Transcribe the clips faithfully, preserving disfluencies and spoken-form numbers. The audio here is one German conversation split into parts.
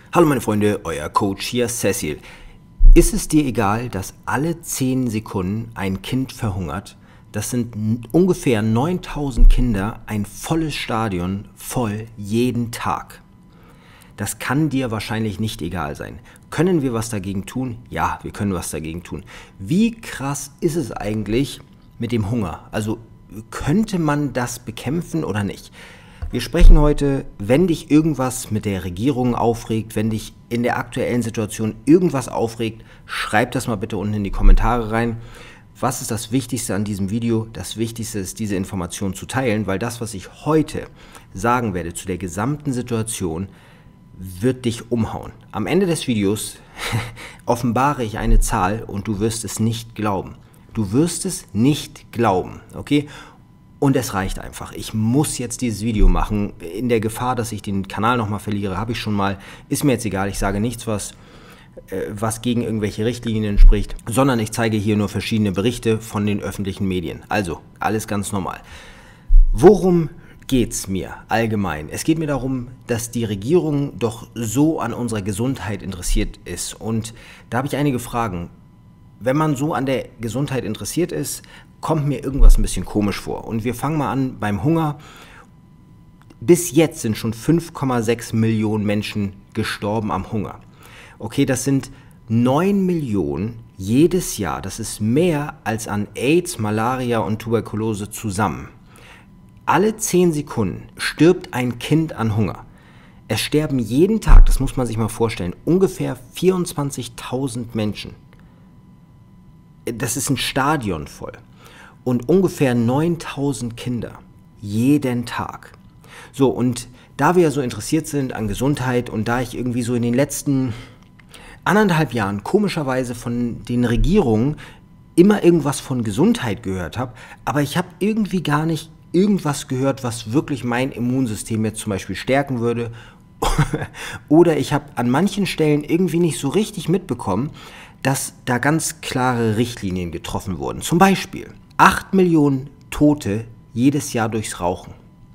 Hallo meine Freunde, euer Coach hier, Cecil. Ist es dir egal, dass alle zehn Sekunden ein Kind verhungert? Das sind ungefähr neuntausend Kinder, ein volles Stadion, voll jeden Tag. Das kann dir wahrscheinlich nicht egal sein. Können wir was dagegen tun? Ja, wir können was dagegen tun. Wie krass ist es eigentlich mit dem Hunger? Also könnte man das bekämpfen oder nicht? Wir sprechen heute, wenn dich irgendwas mit der Regierung aufregt, wenn dich in der aktuellen Situation irgendwas aufregt, schreib das mal bitte unten in die Kommentare rein. Was ist das Wichtigste an diesem Video? Das Wichtigste ist, diese Information zu teilen, weil das, was ich heute sagen werde zu der gesamten Situation, wird dich umhauen. Am Ende des Videos offenbare ich eine Zahl und du wirst es nicht glauben. Du wirst es nicht glauben, okay? Und es reicht einfach. Ich muss jetzt dieses Video machen. In der Gefahr, dass ich den Kanal nochmal verliere, habe ich schon mal. Ist mir jetzt egal, ich sage nichts, was, äh, was gegen irgendwelche Richtlinien spricht, sondern ich zeige hier nur verschiedene Berichte von den öffentlichen Medien. Also, alles ganz normal. Worum geht es mir allgemein? Es geht mir darum, dass die Regierung doch so an unserer Gesundheit interessiert ist. Und da habe ich einige Fragen. Wenn man so an der Gesundheit interessiert ist, kommt mir irgendwas ein bisschen komisch vor. Und wir fangen mal an beim Hunger. Bis jetzt sind schon fünf Komma sechs Millionen Menschen gestorben am Hunger. Okay, das sind neun Millionen jedes Jahr. Das ist mehr als an AIDS, Malaria und Tuberkulose zusammen. Alle zehn Sekunden stirbt ein Kind an Hunger. Es sterben jeden Tag, das muss man sich mal vorstellen, ungefähr vierundzwanzigtausend Menschen. Das ist ein Stadion voll. Und ungefähr neuntausend Kinder. Jeden Tag. So, und da wir ja so interessiert sind an Gesundheit und da ich irgendwie so in den letzten anderthalb Jahren komischerweise von den Regierungen immer irgendwas von Gesundheit gehört habe, aber ich habe irgendwie gar nicht irgendwas gehört, was wirklich mein Immunsystem jetzt zum Beispiel stärken würde. Oder ich habe an manchen Stellen irgendwie nicht so richtig mitbekommen, dass da ganz klare Richtlinien getroffen wurden. Zum Beispiel acht Millionen Tote jedes Jahr durchs Rauchen.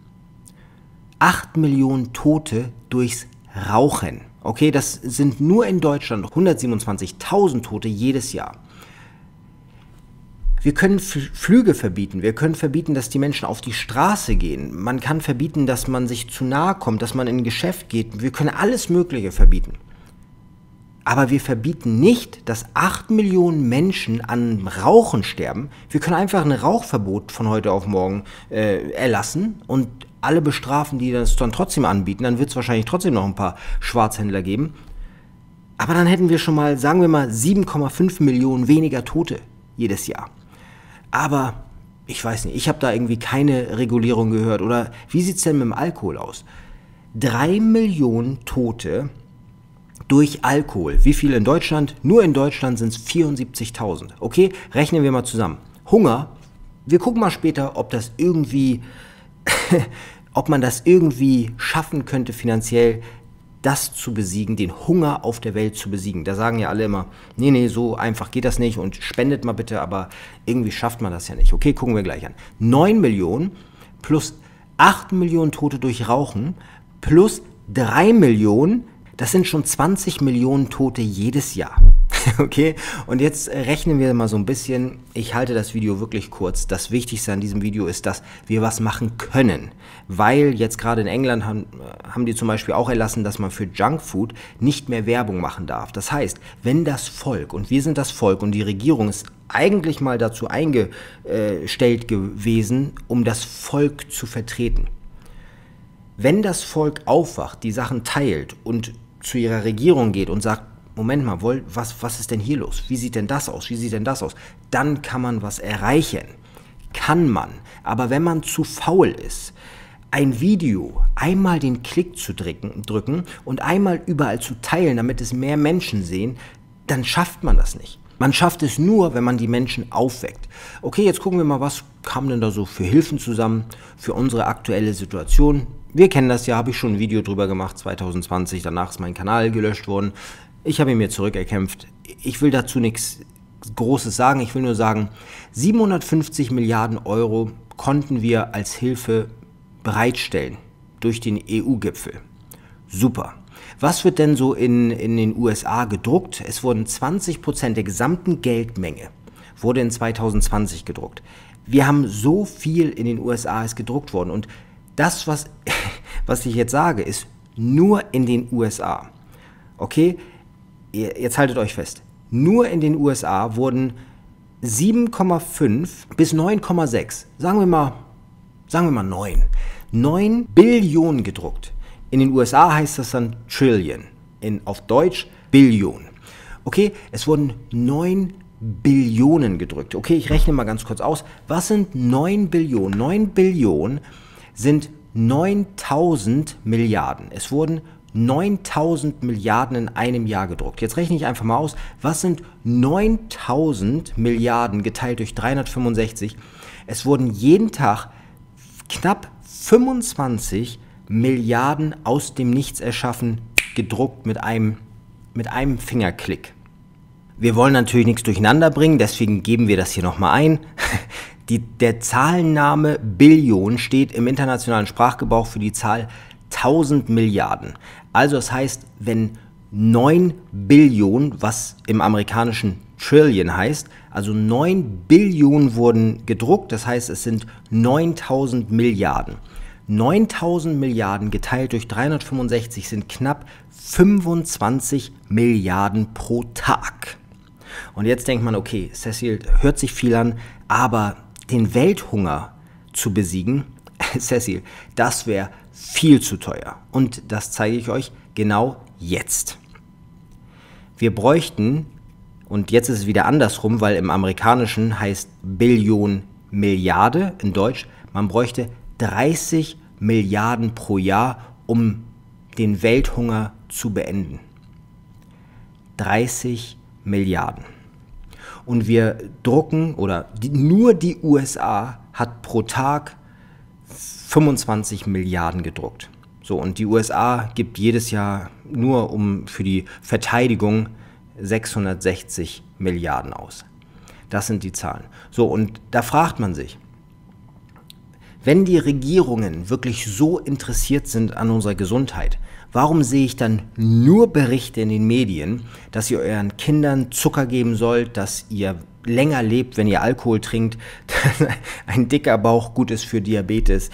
acht Millionen Tote durchs Rauchen. Okay, das sind nur in Deutschland hundertsiebenundzwanzigtausend Tote jedes Jahr. Wir können Flüge verbieten, wir können verbieten, dass die Menschen auf die Straße gehen. Man kann verbieten, dass man sich zu nahe kommt, dass man in ein Geschäft geht. Wir können alles Mögliche verbieten. Aber wir verbieten nicht, dass acht Millionen Menschen an Rauchen sterben. Wir können einfach ein Rauchverbot von heute auf morgen äh, erlassen und alle bestrafen, die das dann trotzdem anbieten. Dann wird es wahrscheinlich trotzdem noch ein paar Schwarzhändler geben. Aber dann hätten wir schon mal, sagen wir mal, sieben Komma fünf Millionen weniger Tote jedes Jahr. Aber ich weiß nicht, ich habe da irgendwie keine Regulierung gehört. Oder wie sieht es denn mit dem Alkohol aus? Drei Millionen Tote durch Alkohol. Wie viel in Deutschland? Nur in Deutschland sind es vierundsiebzigtausend. Okay, rechnen wir mal zusammen. Hunger, wir gucken mal später, ob das irgendwie, ob man das irgendwie schaffen könnte, finanziell das zu besiegen, den Hunger auf der Welt zu besiegen. Da sagen ja alle immer, nee, nee, so einfach geht das nicht und spendet mal bitte, aber irgendwie schafft man das ja nicht. Okay, gucken wir gleich an. neun Millionen plus acht Millionen Tote durch Rauchen plus drei Millionen, das sind schon zwanzig Millionen Tote jedes Jahr. Okay, und jetzt rechnen wir mal so ein bisschen. Ich halte das Video wirklich kurz. Das Wichtigste an diesem Video ist, dass wir was machen können. Weil jetzt gerade in England haben, haben die zum Beispiel auch erlassen, dass man für Junkfood nicht mehr Werbung machen darf. Das heißt, wenn das Volk, und wir sind das Volk und die Regierung ist eigentlich mal dazu eingestellt gewesen, um das Volk zu vertreten. Wenn das Volk aufwacht, die Sachen teilt und zu ihrer Regierung geht und sagt, Moment mal, was, was ist denn hier los? Wie sieht denn das aus? Wie sieht denn das aus? Dann kann man was erreichen. Kann man. Aber wenn man zu faul ist, ein Video einmal den Klick zu drücken, drücken und einmal überall zu teilen, damit es mehr Menschen sehen, dann schafft man das nicht. Man schafft es nur, wenn man die Menschen aufweckt. Okay, jetzt gucken wir mal, was kam denn da so für Hilfen zusammen für unsere aktuelle Situation. Wir kennen das ja, habe ich schon ein Video drüber gemacht, zwanzig zwanzig, danach ist mein Kanal gelöscht worden. Ich habe ihn mir zurückerkämpft. Ich will dazu nichts Großes sagen, ich will nur sagen, siebenhundertfünfzig Milliarden Euro konnten wir als Hilfe bereitstellen durch den E U-Gipfel. Super. Was wird denn so in, in den U S A gedruckt? Es wurden zwanzig Prozent der gesamten Geldmenge wurde in zwanzig zwanzig gedruckt. Wir haben so viel in den U S A ist gedruckt worden und das, was, was ich jetzt sage, ist nur in den U S A. Okay, jetzt haltet euch fest. Nur in den U S A wurden sieben Komma fünf bis neun Komma sechs, sagen wir mal, sagen wir mal neun, neun Billionen gedruckt. In den U S A heißt das dann Trillion, in, auf Deutsch Billion. Okay, es wurden neun Billionen gedrückt. Okay, ich rechne mal ganz kurz aus. Was sind neun Billionen? neun Billionen sind neuntausend Milliarden. Es wurden neuntausend Milliarden in einem Jahr gedruckt. Jetzt rechne ich einfach mal aus, was sind neuntausend Milliarden geteilt durch dreihundertfünfundsechzig? Es wurden jeden Tag knapp fünfundzwanzig Milliarden aus dem Nichts erschaffen, gedruckt mit einem, mit einem Fingerklick. Wir wollen natürlich nichts durcheinander bringen, deswegen geben wir das hier nochmal ein. Die, der Zahlenname Billion steht im internationalen Sprachgebrauch für die Zahl tausend Milliarden. Also das heißt, wenn neun Billionen, was im amerikanischen Trillion heißt, also neun Billionen wurden gedruckt, das heißt, es sind neuntausend Milliarden. neuntausend Milliarden geteilt durch dreihundertfünfundsechzig sind knapp fünfundzwanzig Milliarden pro Tag. Und jetzt denkt man, okay, Cecil, hört sich viel an, aber den Welthunger zu besiegen, Cecil, das wäre viel zu teuer. Und das zeige ich euch genau jetzt. Wir bräuchten, und jetzt ist es wieder andersrum, weil im Amerikanischen heißt Billion Milliarde, in Deutsch, man bräuchte dreißig Milliarden pro Jahr, um den Welthunger zu beenden. dreißig Milliarden. Und wir drucken, oder die, nur die U S A hat pro Tag fünfundzwanzig Milliarden gedruckt. So, und die U S A gibt jedes Jahr nur um für die Verteidigung sechshundertsechzig Milliarden aus. Das sind die Zahlen. So, und da fragt man sich, wenn die Regierungen wirklich so interessiert sind an unserer Gesundheit, warum sehe ich dann nur Berichte in den Medien, dass ihr euren Kindern Zucker geben sollt, dass ihr länger lebt, wenn ihr Alkohol trinkt, dass ein dicker Bauch gut ist für Diabetes?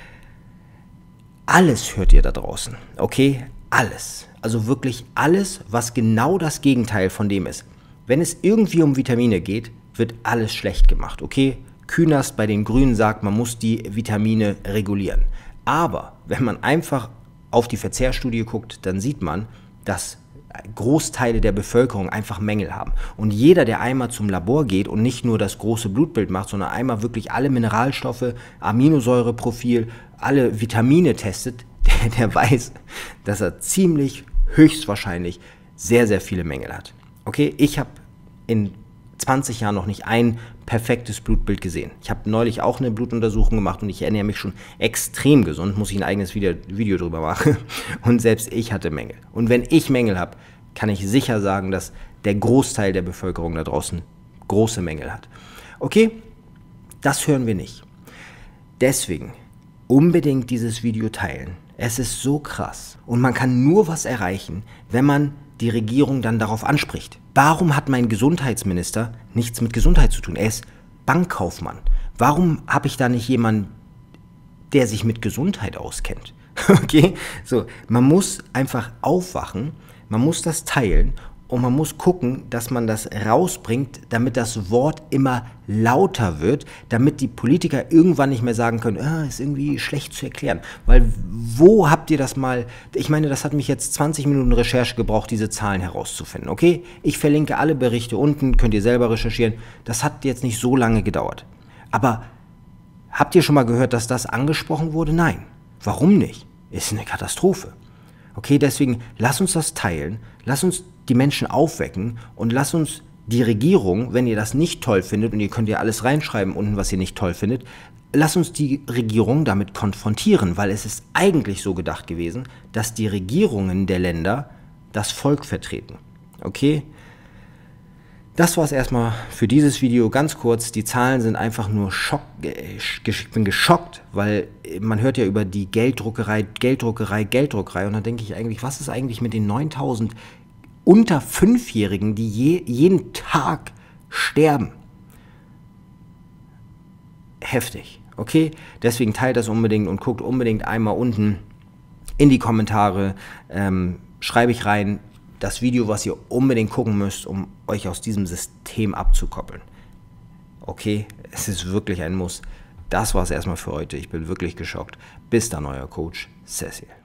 Alles hört ihr da draußen, okay? Alles. Also wirklich alles, was genau das Gegenteil von dem ist. Wenn es irgendwie um Vitamine geht, wird alles schlecht gemacht, okay? Künast bei den Grünen sagt, man muss die Vitamine regulieren. Aber wenn man einfach auf die Verzehrstudie guckt, dann sieht man, dass Großteile der Bevölkerung einfach Mängel haben. Und jeder, der einmal zum Labor geht und nicht nur das große Blutbild macht, sondern einmal wirklich alle Mineralstoffe, Aminosäureprofil, alle Vitamine testet, der, der weiß, dass er ziemlich höchstwahrscheinlich sehr, sehr viele Mängel hat. Okay, ich habe in zwanzig Jahren noch nicht ein perfektes Blutbild gesehen. Ich habe neulich auch eine Blutuntersuchung gemacht und ich ernähre mich schon extrem gesund, muss ich ein eigenes Video, Video drüber machen. Und selbst ich hatte Mängel. Und wenn ich Mängel habe, kann ich sicher sagen, dass der Großteil der Bevölkerung da draußen große Mängel hat. Okay, das hören wir nicht. Deswegen unbedingt dieses Video teilen. Es ist so krass. Und man kann nur was erreichen, wenn man die Regierung dann darauf anspricht. Warum hat mein Gesundheitsminister nichts mit Gesundheit zu tun? Er ist Bankkaufmann. Warum habe ich da nicht jemanden, der sich mit Gesundheit auskennt? Okay, so, man muss einfach aufwachen, man muss das teilen und man muss gucken, dass man das rausbringt, damit das Wort immer lauter wird, damit die Politiker irgendwann nicht mehr sagen können, ah, ist irgendwie schlecht zu erklären. Weil wo habt ihr das mal, ich meine, das hat mich jetzt zwanzig Minuten Recherche gebraucht, diese Zahlen herauszufinden, okay? Ich verlinke alle Berichte unten, könnt ihr selber recherchieren. Das hat jetzt nicht so lange gedauert. Aber habt ihr schon mal gehört, dass das angesprochen wurde? Nein. Warum nicht? Ist eine Katastrophe. Okay, deswegen lass uns das teilen, lass uns die Menschen aufwecken und lass uns die Regierung, wenn ihr das nicht toll findet, und ihr könnt ja alles reinschreiben unten, was ihr nicht toll findet, lass uns die Regierung damit konfrontieren, weil es ist eigentlich so gedacht gewesen, dass die Regierungen der Länder das Volk vertreten. Okay? Das war es erstmal für dieses Video. Ganz kurz, die Zahlen sind einfach nur schock. Ich bin geschockt, weil man hört ja über die Gelddruckerei, Gelddruckerei, Gelddruckerei. Und dann denke ich eigentlich, was ist eigentlich mit den neuntausend unter Fünfjährigen, die je, jeden Tag sterben? Heftig, okay? Deswegen teilt das unbedingt und guckt unbedingt einmal unten in die Kommentare. Ähm, schreibe ich rein, das Video, was ihr unbedingt gucken müsst, um euch aus diesem System abzukoppeln. Okay, es ist wirklich ein Muss. Das war es erstmal für heute. Ich bin wirklich geschockt. Bis dann, euer Coach Cecil.